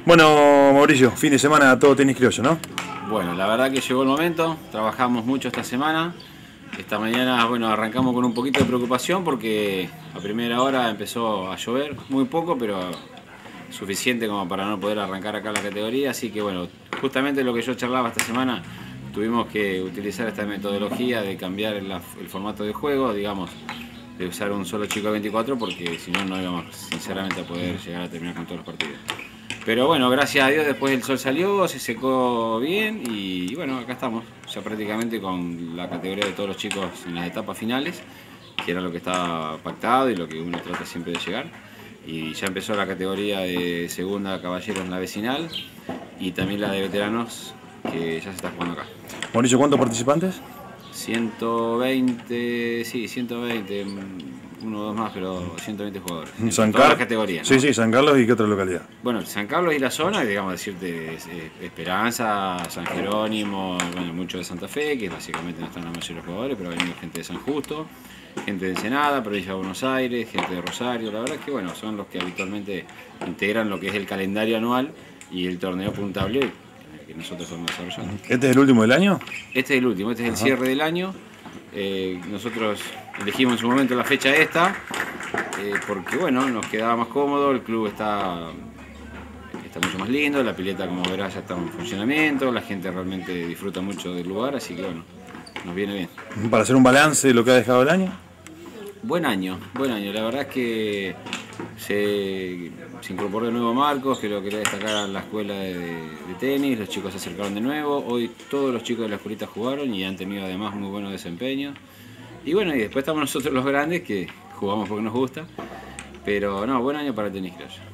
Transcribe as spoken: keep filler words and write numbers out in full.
Bueno, Mauricio, fin de semana todo tenis criollo, ¿no? Bueno, la verdad que llegó el momento, trabajamos mucho esta semana. Esta mañana, bueno, arrancamos con un poquito de preocupación porque a primera hora empezó a llover, muy poco, pero suficiente como para no poder arrancar acá la categoría. Así que bueno, justamente lo que yo charlaba esta semana, tuvimos que utilizar esta metodología de cambiar el, el formato de juego, digamos, de usar un solo chico de veinticuatro, porque si no, no íbamos sinceramente a poder llegar a terminar con todos los partidos. Pero bueno, gracias a Dios después el sol salió, se secó bien y bueno, acá estamos, ya prácticamente con la categoría de todos los chicos en las etapas finales, que era lo que estaba pactado y lo que uno trata siempre de llegar. Y ya empezó la categoría de segunda caballeros en la vecinal y también la de veteranos, que ya se está jugando acá. Mauricio, ¿cuántos participantes? ciento veinte, sí, ciento veinte, uno o dos más, pero ciento veinte jugadores. En San todas las Carlos. categorías, Sí, ¿no? sí, San Carlos y qué otra localidad. Bueno, San Carlos y la zona, digamos decirte, eh, Esperanza, San Jerónimo, bueno, mucho de Santa Fe, que básicamente no están los mayores jugadores, pero ha venido gente de San Justo, gente de Ensenada, provincia de Buenos Aires, gente de Rosario. La verdad es que bueno, son los que habitualmente integran lo que es el calendario anual y el torneo puntable que nosotros estamos desarrollando. ¿Este es el último del año? Este es el último, este es el Ajá. cierre del año. Eh, nosotros elegimos en su momento la fecha esta, eh, porque bueno, nos quedaba más cómodo, el club está, está mucho más lindo, la pileta como verás ya está en funcionamiento, la gente realmente disfruta mucho del lugar, así que bueno, nos viene bien. Para hacer un balance de lo que ha dejado el año. Buen año, buen año, la verdad es que se, se incorporó de nuevo Marcos, que lo quería destacar a la escuela de, de tenis, los chicos se acercaron de nuevo, hoy todos los chicos de la escuelita jugaron y han tenido además muy buenos desempeños. Y bueno, y después estamos nosotros los grandes que jugamos porque nos gusta, pero no, buen año para el tenis criollo.